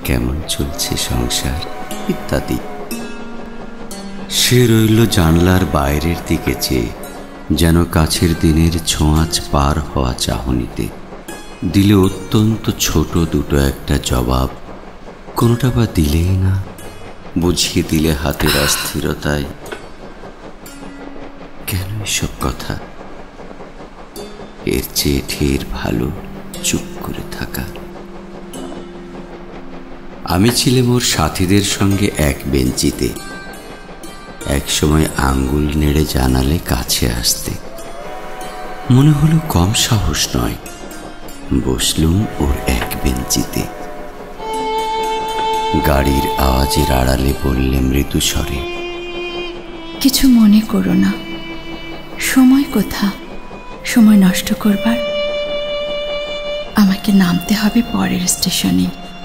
কেমন চলছে সংসার ইত্যাদি। সে রইল জানলার বাইরের দিকে চেয়ে, যেন কাছের দিনের ছোঁয়াচ পার হওয়া চাহনিতে। দিল অত্যন্ত ছোট দুটো একটা জবাব, কোনোটা বা দিলেই না, বুঝিয়ে দিলে হাতের অস্থিরতায়। কেন এসব কথা? এর চেয়ে ঢের ভালো চুপ করে থাকা। আমি ছিলাম ওর সাথীদের সঙ্গে এক বেঞ্চিতে। এক সময় আঙ্গুল নেড়ে জানালে কাছে আসতে। মনে হলো কম সাহস নয়। বসলুম ওর এক বেঞ্চিতে। গাড়ির আওয়াজের আড়ালে বললে মৃদু স্বরে, কিছু মনে করো না। সময় কোথা সময় নষ্ট করবার? আমাকে নামতে হবে পরের স্টেশনে।